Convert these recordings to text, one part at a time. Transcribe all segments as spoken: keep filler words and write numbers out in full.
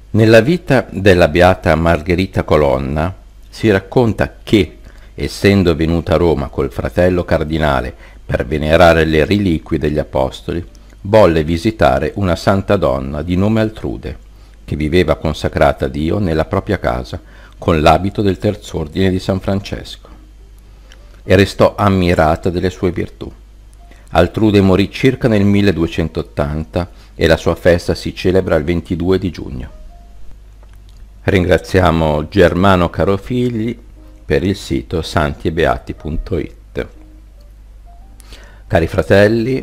Nella vita della beata Margherita Colonna si racconta che, essendo venuta a Roma col fratello cardinale per venerare le reliquie degli apostoli, volle visitare una santa donna di nome Altrude, che viveva consacrata a Dio nella propria casa con l'abito del terz'ordine di San Francesco, e restò ammirata delle sue virtù. Altrude morì circa nel milleduecentottanta e la sua festa si celebra il ventidue di giugno. Ringraziamo Germano Carofigli per il sito santi e beati punto it. Cari fratelli,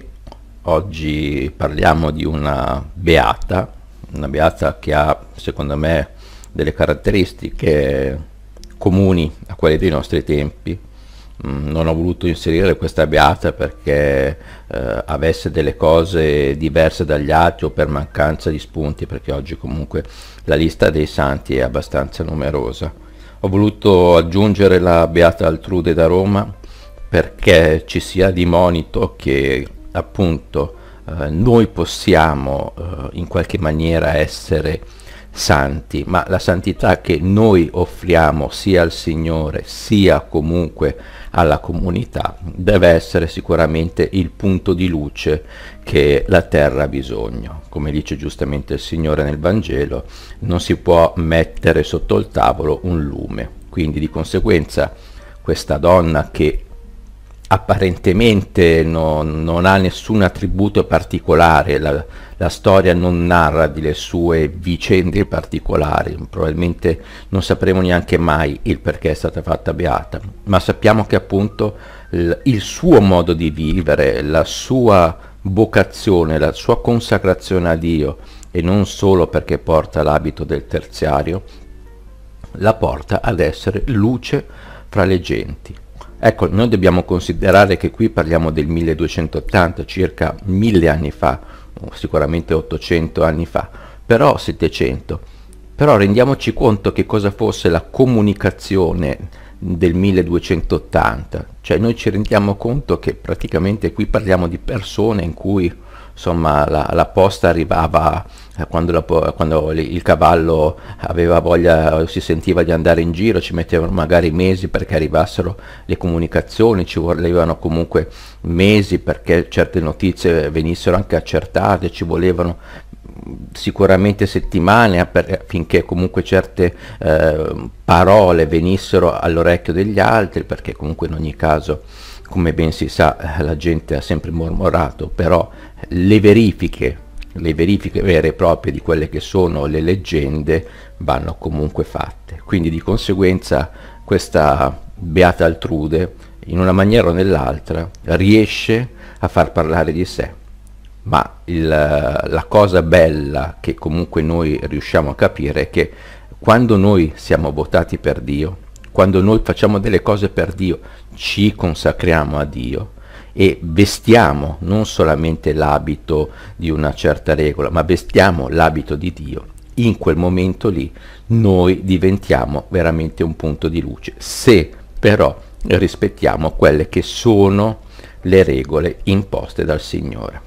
oggi parliamo di una beata, una beata che ha, secondo me, delle caratteristiche comuni a quelle dei nostri tempi. Non ho voluto inserire questa beata perché eh, avesse delle cose diverse dagli altri o per mancanza di spunti, perché oggi comunque la lista dei santi è abbastanza numerosa. Ho voluto aggiungere la beata Altrude da Roma perché ci sia di monito che appunto eh, noi possiamo eh, in qualche maniera essere santi, ma la santità che noi offriamo sia al Signore sia comunque alla comunità deve essere sicuramente il punto di luce che la terra ha bisogno. Come dice giustamente il Signore nel Vangelo, non si può mettere sotto il tavolo un lume. Quindi di conseguenza questa donna che apparentemente non, non ha nessun attributo particolare, la, la storia non narra delle sue vicende particolari, probabilmente non sapremo neanche mai il perché è stata fatta beata, ma sappiamo che appunto il, il suo modo di vivere, la sua vocazione, la sua consacrazione a Dio, e non solo perché porta l'abito del terziario, la porta ad essere luce fra le genti. Ecco, noi dobbiamo considerare che qui parliamo del milleduecentottanta, circa mille anni fa, sicuramente ottocento anni fa, però settecento. Però rendiamoci conto che cosa fosse la comunicazione del milleduecentottanta, cioè noi ci rendiamo conto che praticamente qui parliamo di persone in cui insomma la, la posta arrivava quando, la, quando il cavallo aveva voglia, si sentiva di andare in giro, ci mettevano magari mesi perché arrivassero le comunicazioni, ci volevano comunque mesi perché certe notizie venissero anche accertate, ci volevano sicuramente settimane affinché comunque certe eh, parole venissero all'orecchio degli altri, perché comunque in ogni caso, come ben si sa, la gente ha sempre mormorato, però le verifiche, le verifiche vere e proprie di quelle che sono le leggende vanno comunque fatte. Quindi di conseguenza questa beata Altrude, in una maniera o nell'altra, riesce a far parlare di sé. Ma il, la cosa bella che comunque noi riusciamo a capire è che quando noi siamo votati per Dio, quando noi facciamo delle cose per Dio, ci consacriamo a Dio e vestiamo non solamente l'abito di una certa regola, ma vestiamo l'abito di Dio, in quel momento lì noi diventiamo veramente un punto di luce, se però rispettiamo quelle che sono le regole imposte dal Signore.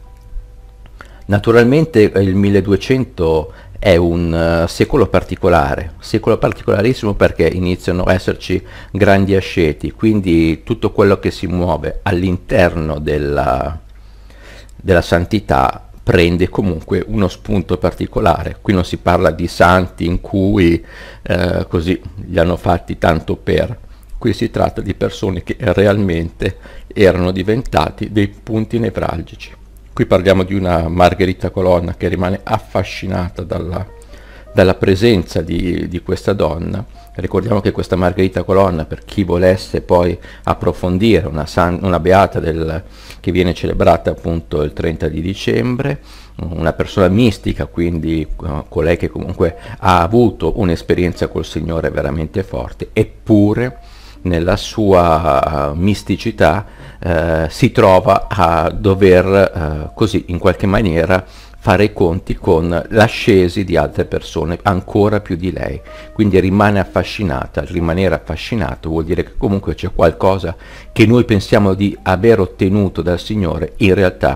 Naturalmente il milleduecento è un uh, secolo particolare, secolo particolarissimo perché iniziano a esserci grandi asceti, quindi tutto quello che si muove all'interno della, della santità prende comunque uno spunto particolare. Qui non si parla di santi in cui eh, così li hanno fatti tanto per, qui si tratta di persone che realmente erano diventati dei punti nevralgici. Qui parliamo di una Margherita Colonna che rimane affascinata dalla, dalla presenza di, di questa donna. Ricordiamo che questa Margherita Colonna, per chi volesse poi approfondire, una, san, una beata del, che viene celebrata appunto il trenta di dicembre, una persona mistica, quindi uh, colei che comunque ha avuto un'esperienza col Signore veramente forte, eppure nella sua uh, misticità uh, si trova a dover uh, così in qualche maniera fare i conti con l'ascesi di altre persone ancora più di lei, quindi rimane affascinata. Rimanere affascinato vuol dire che comunque c'è qualcosa che noi pensiamo di aver ottenuto dal Signore, in realtà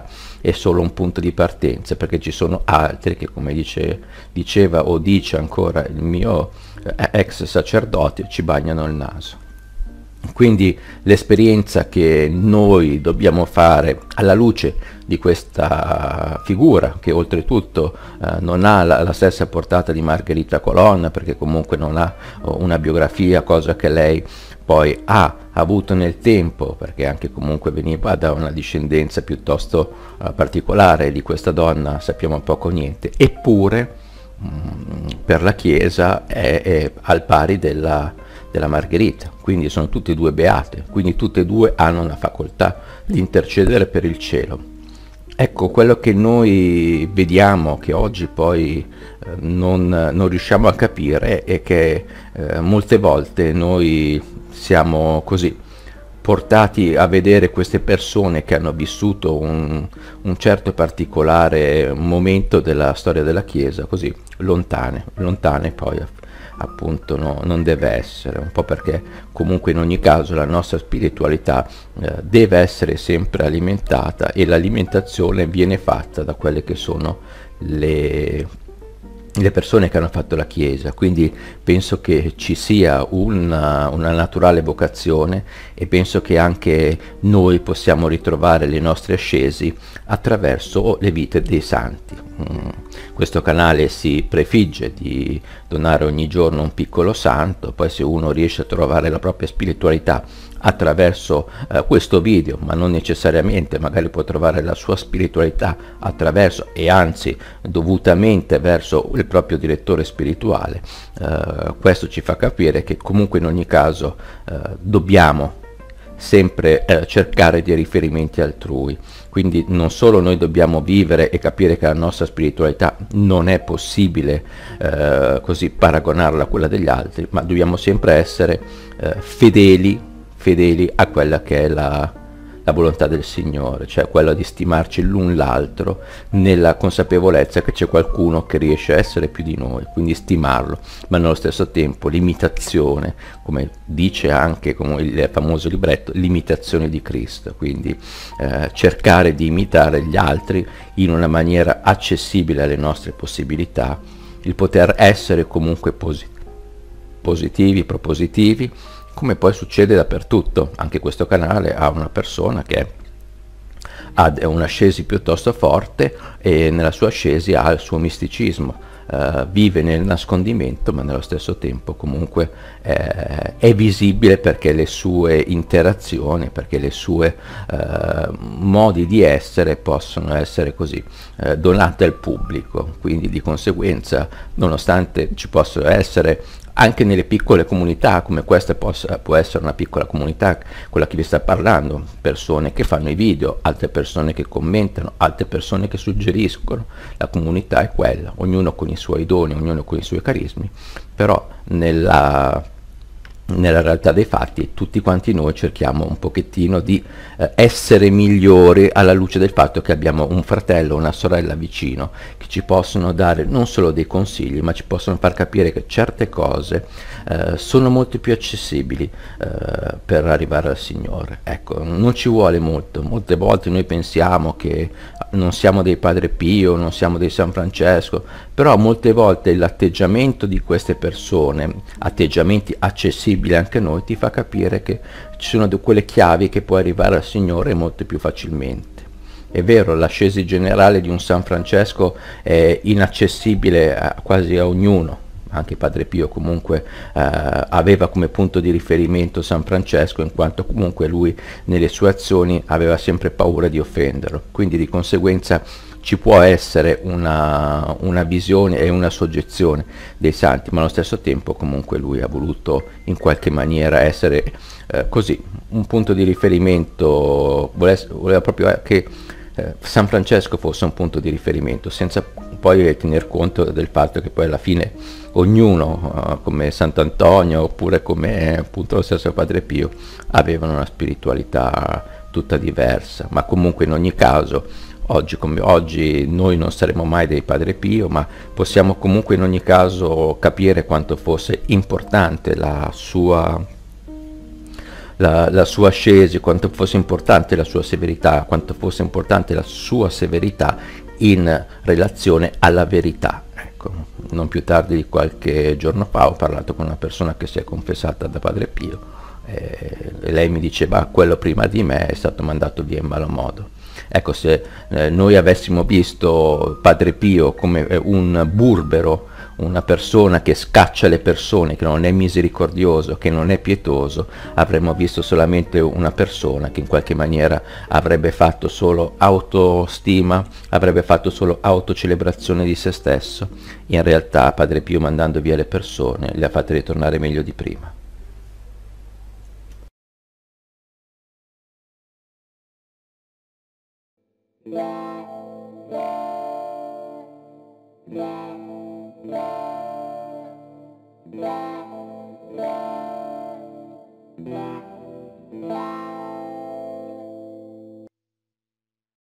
è solo un punto di partenza, perché ci sono altri che, come dice, diceva o dice ancora il mio eh, ex sacerdote, ci bagnano il naso. Quindi l'esperienza che noi dobbiamo fare alla luce di questa figura, che oltretutto eh, non ha la, la stessa portata di Margherita Colonna, perché comunque non ha una biografia, cosa che lei poi ha avuto nel tempo, perché anche comunque veniva da una discendenza piuttosto uh, particolare. Di questa donna sappiamo poco o niente, eppure mh, per la Chiesa è, è al pari della, della Margherita, quindi sono tutte e due beate, quindi tutte e due hanno la facoltà di intercedere per il cielo. Ecco, quello che noi vediamo, che oggi poi eh, non, non riusciamo a capire, è che eh, molte volte noi siamo così portati a vedere queste persone che hanno vissuto un, un certo particolare momento della storia della Chiesa così lontane, lontane poi appunto no, non deve essere, un po' perché comunque in ogni caso la nostra spiritualità eh, deve essere sempre alimentata, e l'alimentazione viene fatta da quelle che sono le le persone che hanno fatto la Chiesa. Quindi penso che ci sia una, una naturale vocazione, e penso che anche noi possiamo ritrovare le nostre ascesi attraverso le vite dei santi. Mm. Questo canale si prefigge di donare ogni giorno un piccolo santo, poi se uno riesce a trovare la propria spiritualità attraverso eh, questo video, ma non necessariamente, magari può trovare la sua spiritualità attraverso, e anzi dovutamente verso il proprio direttore spirituale, eh, questo ci fa capire che comunque in ogni caso eh, dobbiamo sempre eh, cercare dei riferimenti altrui. Quindi non solo noi dobbiamo vivere e capire che la nostra spiritualità non è possibile eh, così paragonarla a quella degli altri, ma dobbiamo sempre essere eh, fedeli fedeli a quella che è la, la volontà del Signore, cioè quella di stimarci l'un l'altro nella consapevolezza che c'è qualcuno che riesce a essere più di noi, quindi stimarlo, ma nello stesso tempo l'imitazione, come dice anche come il famoso libretto, l'imitazione di Cristo, quindi eh, cercare di imitare gli altri in una maniera accessibile alle nostre possibilità, il poter essere comunque posit- positivi, propositivi, come poi succede dappertutto. Anche questo canale ha una persona che ha un'ascesi piuttosto forte, e nella sua ascesi ha il suo misticismo, uh, vive nel nascondimento, ma nello stesso tempo comunque eh, è visibile, perché le sue interazioni, perché le sue uh, modi di essere possono essere così uh, donate al pubblico. Quindi di conseguenza, nonostante ci possano essere anche nelle piccole comunità, come questa possa, può essere una piccola comunità, quella che vi sta parlando, persone che fanno i video, altre persone che commentano, altre persone che suggeriscono, la comunità è quella, ognuno con i suoi doni, ognuno con i suoi carismi, però nella, nella realtà dei fatti tutti quanti noi cerchiamo un pochettino di eh, essere migliori, alla luce del fatto che abbiamo un fratello o una sorella vicino che ci possono dare non solo dei consigli, ma ci possono far capire che certe cose eh, sono molto più accessibili eh, per arrivare al Signore. Ecco, non ci vuole molto. Molte volte noi pensiamo che non siamo dei Padre Pio, non siamo dei San Francesco, però molte volte l'atteggiamento di queste persone, atteggiamenti accessibili anche a noi, ti fa capire che ci sono quelle chiavi che puoi arrivare al Signore molto più facilmente. È vero, l'ascesi generale di un San Francesco è inaccessibile a, quasi a ognuno. Anche Padre Pio comunque eh, aveva come punto di riferimento San Francesco, in quanto comunque lui nelle sue azioni aveva sempre paura di offenderlo, quindi di conseguenza ci può essere una, una visione e una soggezione dei santi, ma allo stesso tempo comunque lui ha voluto in qualche maniera essere eh, così un punto di riferimento, voleva, voleva proprio che eh, San Francesco fosse un punto di riferimento, senza poi tener conto del fatto che poi alla fine ognuno, uh, come Sant'Antonio oppure come appunto lo stesso Padre Pio, avevano una spiritualità tutta diversa, ma comunque in ogni caso oggi come oggi noi non saremo mai dei Padre Pio, ma possiamo comunque in ogni caso capire quanto fosse importante la sua la, la sua ascesi, quanto fosse importante la sua severità, quanto fosse importante la sua severità in relazione alla verità. Ecco, non più tardi di qualche giorno fa ho parlato con una persona che si è confessata da Padre Pio, eh, e lei mi diceva: quello prima di me è stato mandato via in malo modo. Ecco, se eh, noi avessimo visto Padre Pio come eh, un burbero, una persona che scaccia le persone, che non è misericordioso, che non è pietoso, avremmo visto solamente una persona che in qualche maniera avrebbe fatto solo autostima, avrebbe fatto solo autocelebrazione di se stesso. In realtà Padre Pio, mandando via le persone, le ha fatte ritornare meglio di prima. Yeah.